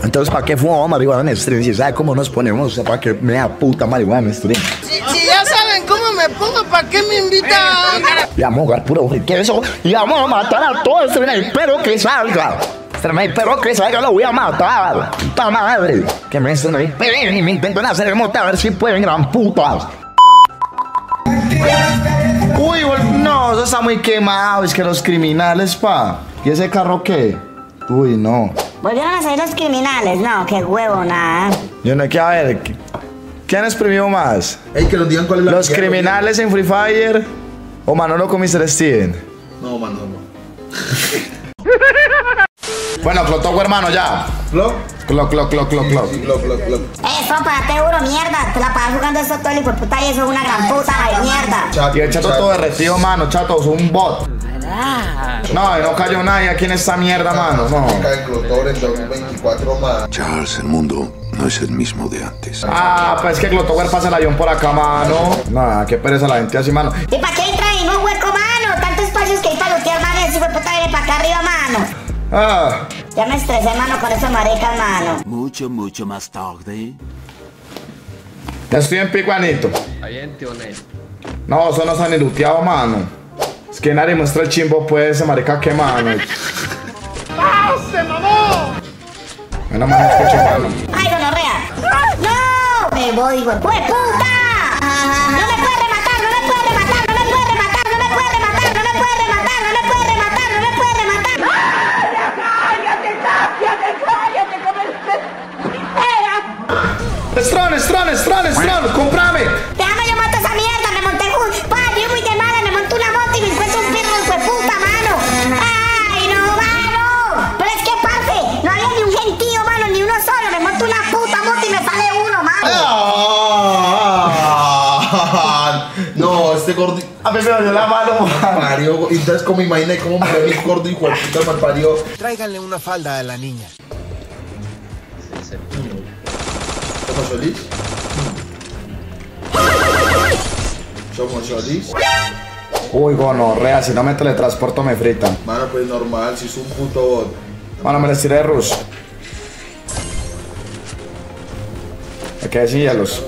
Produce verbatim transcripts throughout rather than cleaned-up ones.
Entonces, ¿para qué fumamos marihuana en stream? Si sabe cómo nos ponemos, ¿para qué me da puta marihuana en stream? Si, si ya saben cómo me pongo, ¿para qué me invitan? Y vamos a jugar puro queso y vamos a matar a todos. El perro que salga. El perro que salga lo voy a matar. Puta madre. Que me están ahí. Y me intentan hacer el mote a ver si pueden, gran putas. Uy, no, eso está muy quemado. Es que los criminales, pa. ¿Y ese carro qué? Uy, no. Volvieron a ser los criminales, no, qué huevo, nada. Yo no quiero ver. ¿Quién exprimió más? Ey, que nos digan cuál es la. ¿Los criminales en Free Fire o Manolo con mister Steven? No, Manolo. Bueno, Clotogo, hermano, ya. ¿Clock? Clock, clock, clock, clock, clock. Sí, clock, clock, clock. Eh, son para te euro, mierda. Te la pagas jugando eso todo el hijo de puta y eso es una gran puta de mierda. Chato, Y el chato todo derretido, mano. Chato, es un bot. No, no cayó nadie aquí en esta mierda, mano. No. Cae Clotor en dos mil veinticuatro más. Charles, el mundo no es el mismo de antes. Ah, pues es que Clotogo pasa el avión por acá, mano. Nah, qué pereza la gente así, mano. ¿Y para qué entra ahí en un hueco, mano? Tantos espacios que hay para lootear, mano. Ese hijo de puta viene para acá arriba, mano. Ah. Ya me estresé, mano, con esos maricas, mano. Mucho, mucho más tarde. Ya estoy en pico, Anito. No, eso no está ni luteado, mano. Es que nadie muestra el chimbo, pues, ese marica que mano. ¡Ah, se mamó! Menos mal escucho, mano. ¡Ay, gonorrea! ¡No! Me voy, hijo de puta. No me puede rematar, no me puede rematar, no me puede rematar, no me puede rematar, no me puede rematar, no me puede rematar, no me puede rematar. ¡Cállate, cállate, cállate, como el Strong, strong, strong, strong, comprame. Déjame, yo mato esa mierda, me monté un... Pa, yo muy de mala, me monté una moto y me encuentro un perro de puta, mano. ¡Ay, no, mano! Pero es que, parce, no había ni un gentío, mano, ni uno solo. Me monto una puta moto y me sale uno, mano. Ah, no, este gordo. A mí me dolió la mano, mano. Mario, y entonces como imaginé cómo me ve mi gordo hijo de puta mal parió. Tráiganle una falda a la niña. ¿Somos feliz? ¿Somos feliz? Uy, gonorrea, si no me teletransporto me fritan. Mano, pues normal, si es un puto bot. Mano, me les tiré de rush. Me quedé sin hielos.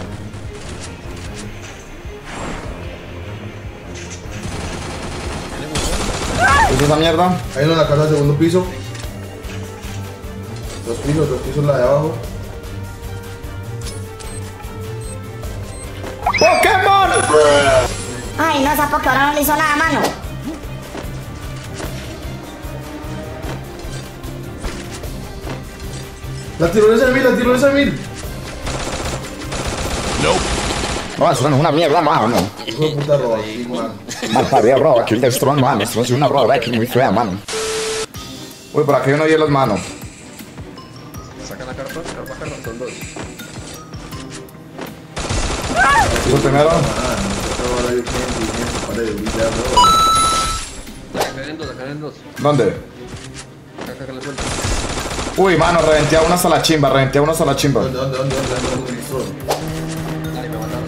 ¿Qué es esa mierda? Hay uno en la casa del segundo piso. Dos pisos, dos pisos la de abajo. ¡Pokémon! Ay, no, esa porque ahora no le hizo nada, mano. La tirolesa de mil, la tirolesa de mil. No, eso no es una mierda, mano. Hijo de puta roba, sí, man. Mal parido roba, kill de Strong, mano. Strong es una roba, que muy fea, mano. Uy, por aquí hay unos hielos, mano. Saca la carpa, carpa, carpa, son dos. ¿Eso primero? Acá en dos, acá en dos. ¿Dónde? Acá, acá, acá, la suelta. Uy, mano, reventé a uno hasta la chimba, reventé a uno hasta la chimba. ¿Dónde, dónde, dónde, dónde, dónde, dónde? Dale, me mataron.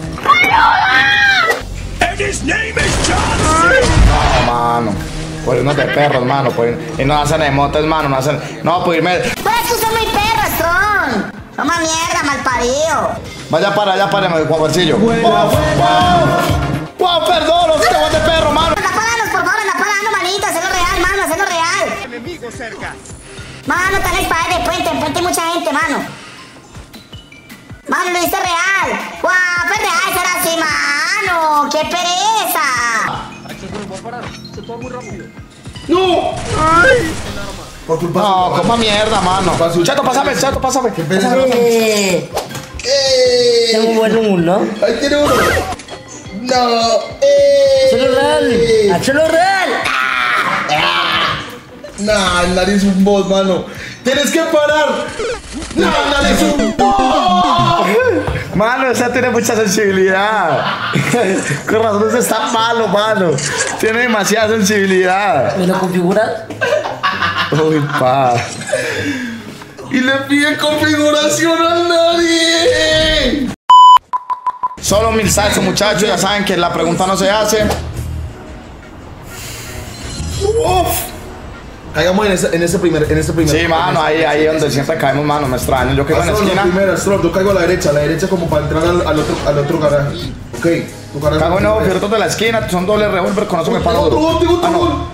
No, mano. Pues unos de perros, mano. Pues, y no hacen emotes, mano. No hacen. No, pues irme. Pues tú son muy perros, son. Toma mierda, mal parido. Vaya para allá, para Juan Juancillo. ¡Wow! ¡Wow! ¡Wow! ¡Perdón! ¡Los cabos de perro, mano! Anda pagando, por favor, anda pagando, manito. Hacelo real, mano, hacelo real. Enemigo cerca. Mano, están en pared de puente, en puente hay mucha gente, mano. Mano, lo hice real. ¡Guau! Pues deja de ser así, mano. ¡Qué pereza! Ay, se puede parar. Se toma muy rápido. ¡No! ¡Ay! Por culpa No, suya, coma mierda, mano. Chato, pásame, chato, pásame. ¿Qué pereza? Eh, ¡Eh! tengo un buen uno. ¡Ahí tiene uno! ¡No! ¡Eh! ¡Hacelo real! ¡Hacelo real! Nah, el nariz es un boss, mano. ¡Tienes que parar! ¡No, el nariz es un boss! Mano, esa tiene mucha sensibilidad. Con razón, ese está malo, mano. Tiene demasiada sensibilidad. ¿Me lo configuras? Uy, pa. Y le piden configuración al nadie. Solo mil salsos, muchachos. Ya saben que la pregunta no se hace. Uf. Caigamos en ese, en ese primer, en ese primer. Sí, mano, ahí, ahí donde siempre caemos, mano, me extraño. Yo caigo en la Astro, esquina. primero, Astro, yo caigo a la derecha, a la derecha como para entrar al, al otro, al otro garaje. Ok, tu garaje. Cago en los fierros de la esquina, son doble revólver, con eso me paro Otro duro. gol, otro Ah, no. gol.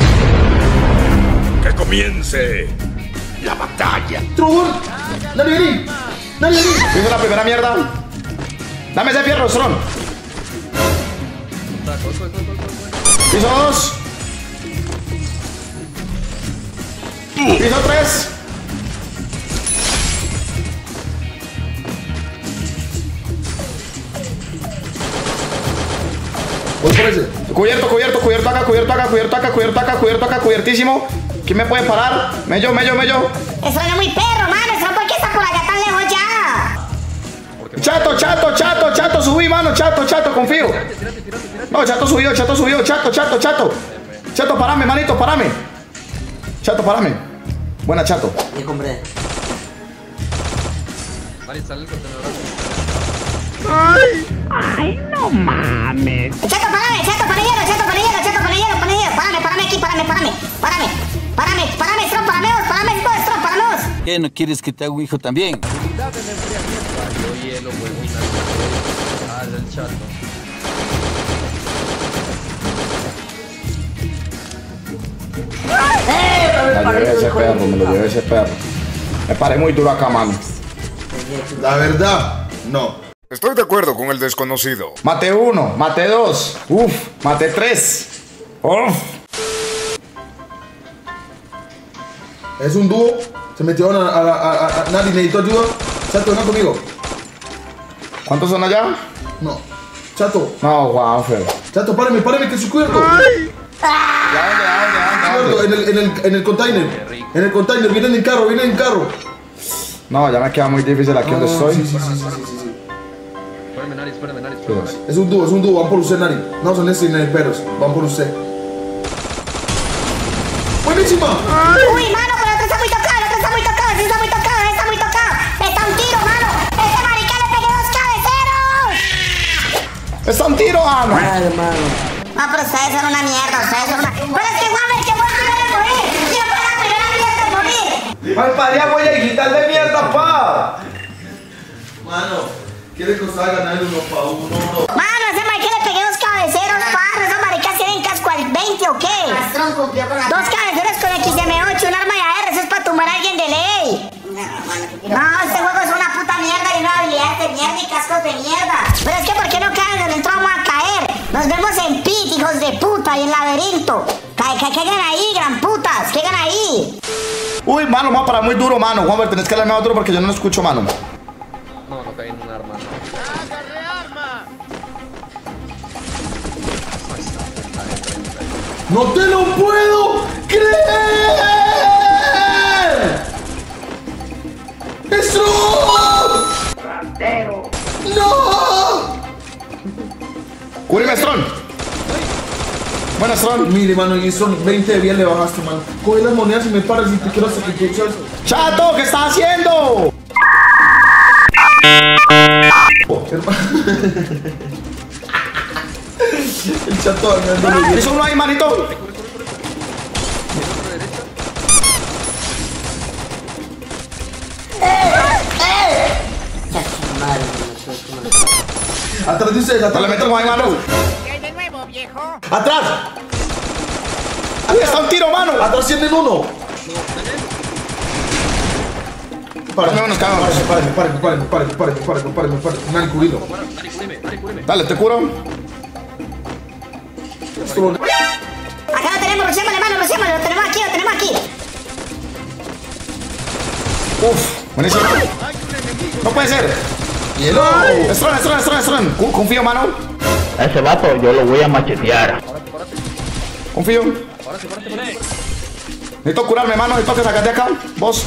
Que comience la batalla. Otro gol. Dale, vení. Dale, vení. Hizo la primera mierda. Dame ese fierro, Strong. Piso dos. Piso tres. Voy por ese. Cubierto, cubierto, cubierto acá, cubierto acá, cubierto acá, cubierto acá, cubierto acá, cubiertísimo. ¿Quién me puede parar? Mello, mello, mello. Eso no es muy perro, mano. Eso ¿por qué está por allá tan lejos ya? Chato, chato, chato, chato, subí, mano, chato, chato, confío. No, chato subió, chato subió, chato, chato, chato. Chato, parame, manito, parame. Chato, parame. Buena, chato. Ya compré. Mari, sale el contenedor. Chato, parame, chato, pone hielo, chato, pone hielo, chato, pone hielo, pone hielo. Párame, párame aquí, párame, párame, párame. Párame, párame, Strong, párame vos, párame vos, Strong, párame vos. ¿Qué no quieres que te haga un hijo también? Yo hielo, huevo y nada. Ah, es el chato. Me lo llevé ese perro, me lo llevé ese perro. Me paré muy duro acá, mano. La verdad, no. Estoy de acuerdo con el desconocido. Maté uno, maté dos. Uf, maté tres. Uf. Es un dúo. Se metieron a, a, a, a, a Nari, necesito ayuda. Chato, ven conmigo. ¿Cuántos son allá? No. Chato, No, Juanfer. Chato, párame, párame, que estoy cubierto. ¿Ya dónde, ya dónde, ya dónde, Cubierto, dónde? en el, en el, en el container. En el container, vienen en carro, vienen en carro. No, ya me queda muy difícil aquí donde Sí, estoy. sí, sí, sí, sí, sí. Espérame, Nari, espérame, Nari, espérame. Es un dúo, es un dúo, van por usted, Nari. No son sniperos, van por usted. ¡Buenísima! Uy, mano, pero el otro está muy tocado, el otro está muy tocado, ese está muy tocado, ese está muy tocado. Está un tiro, mano. Ese marica le pegué dos cabeceros. ¡Está un tiro, mano! Ah, hermano. No, pero ustedes son una mierda, ustedes son una... Pero es que, Juanfer, que fue el primero en morir. Yo fui la primera mierda en morir. ¡Mal paría, huella digital de mierda, pa! Mano, ¿qué le costaba ganar el uno para uno? Mano, ese marica le pegué dos cabeceros, parro. ¿Esos maricas tienen casco al veinte o qué? Dos cabeceros con X M ocho, un arma de A R, eso es para tumbar a alguien de ley. No, este juego es una puta mierda y una habilidad de mierda y cascos de mierda. Pero es que ¿por qué no caen donde nosotros vamos a caer? Nos vemos en pit, hijos de puta, y en laberinto. Que caigan ahí, gran putas, caigan ahí. Uy, mano, me va a parar muy duro, mano. Juanfer, tenés que hablarme a otro porque yo no lo escucho, mano. No, no caí en un arma. ¡No te lo puedo creer! ¡Eso! ¡No! ¡Cúbreme, Strong! Buena, Strong. Mire, mano, y eso veinte de bien le bajaste, mano. Coge las monedas y me paras y te quiero hacer que quieras. ¡Chato! ¿Qué estás haciendo? El chato ganando. ¿Hizo uno ahí, manito? Atrás de ustedes, No atrás. le meto uno ahí, mano. ¡Atrás! ¡Uy, está un tiro, mano! ¡Atrás tienen uno! Párame, Vámonos, cabrón. párame, párame, párame, párame, párame, párame, párame, párame. Nani, cubrido. Nari, cúbreme, Nari, cúbreme. Dale, te curo. Acá lo tenemos, luchémosle, mano, luchémosle, lo tenemos aquí, lo tenemos aquí. Uf, buenísimo. No puede ser. ¡Hielo! Strong, Strong, Strong, Strong. Cu- Confío, mano. A ese vato yo lo voy a machetear. Confío. Párate, párate, párate. Necesito curarme, mano. Necesito que sacas de acá. Vos.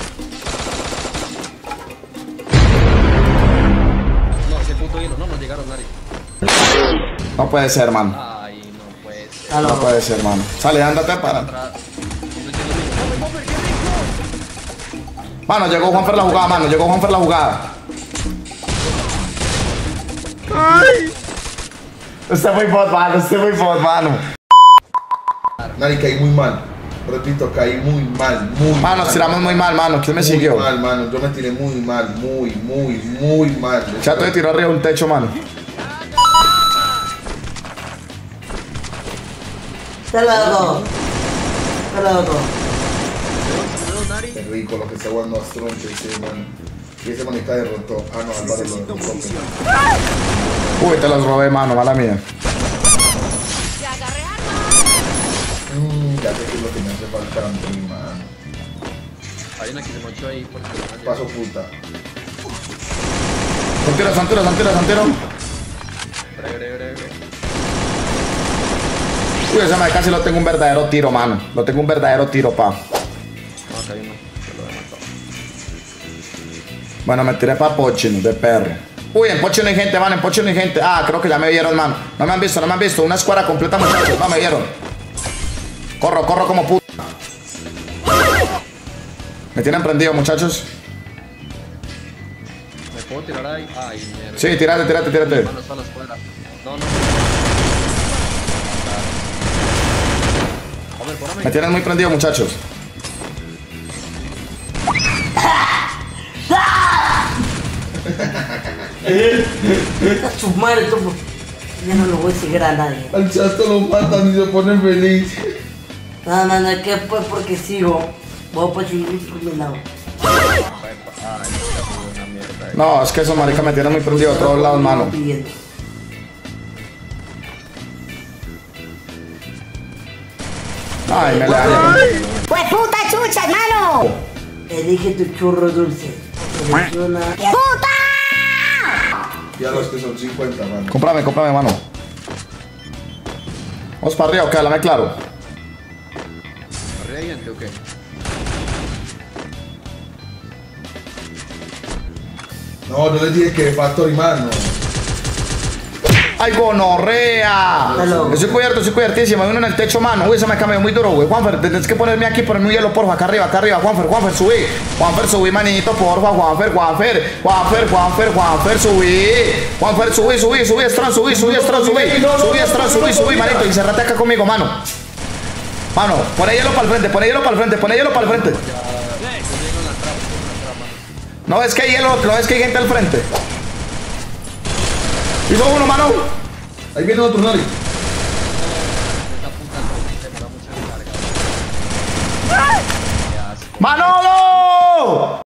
No, ese puto hielo, no nos llegaron, Nari. No puede ser, mano. Ay, no puede ser. No puede ser, mano. Sale, ándate para. Mano, llegó Juanfer la jugada, mano. Llegó Juanfer la jugada. Este es muy bot, mano. Este es muy bot, mano. Nani, caí muy mal. Repito, caí muy mal, muy Mano, nos tiramos muy mal, mano. ¿Quién me muy siguió? mal, mano. Yo me tiré muy mal, muy, muy, muy mal. Chato de tiró arriba un techo, mano. Hasta luego. Hasta luego. Qué rico lo que está jugando Astronche ese man. Y ese manica derrotó. Ah, no, Álvaro lo derrotó. Uy, te los robé, mano, mala mía. Mmm, ya sé que es lo que me hace falta a mí, man. Hay una que se manchó ahí porque... Paso puta. Santero, Santero, Santero, Santero. Breve, breve, breve. Uy, ese me casi lo tengo un verdadero tiro, mano. Lo tengo un verdadero tiro, pa. No, está bien, no. Se lo he matado. Bueno, me tiré pa' Pochino, de perro. Uy, en Pochino hay gente, mano, en Pochino hay gente. Ah, creo que ya me vieron, mano. No me han visto, no me han visto. Una escuadra completa, muchachos. No me vieron. Corro, corro como puta. Me tienen prendido, muchachos. ¿Me puedo tirar ahí? Ay, mierda. Sí, tírate, tírate, tírate. Manos a las fuera. No, no. Hombre, poname. Me tienen muy prendido, muchachos. Su madre, tú. Ya no lo voy a seguir a nadie. Al chato lo matan y se ponen feliz. No, no, no, que pues porque sigo. Voy a seguir por mi lado. No, es que esos maricas me tienen muy prendido a todos lados, mano. Pidiendo. Ay, me le dañé. ¡Pues puta chucha, hermano! Elige tu churro dulce. Selecciona. ¡Puta! Ya los que son cincuenta, mano. Cómprame, cómprame, mano. Vamos para arriba, ok, háblame claro. ¿Arriba hay gente o qué? No, yo les dije que Factory, mano. ¡Ay, gonorrea! Hello. Estoy cubierto, estoy cubiertísimo. Hay uno en el techo, mano. Uy, se me cambió muy duro, güey. Juanfer, tienes que ponerme aquí, ponerme un hielo, porfa. Acá arriba, acá arriba. Juanfer, Juanfer, subí. Juanfer, subí, manito, porfa. Juanfer, Juanfer. Juanfer, Juanfer, Juanfer, subí. Juanfer, subí, subí, subí, Strong, subí, subí, Strong, subí. Subí, Strong, subí, subí, manito. Y cerrate acá conmigo, mano. Mano, pone hielo para el frente, pone hielo para el frente, pone hielo para el frente. No es que hay hielo, no es que hay gente al frente. Hizo uno, mano. Ahí viene otro, Nari. ¡Mano!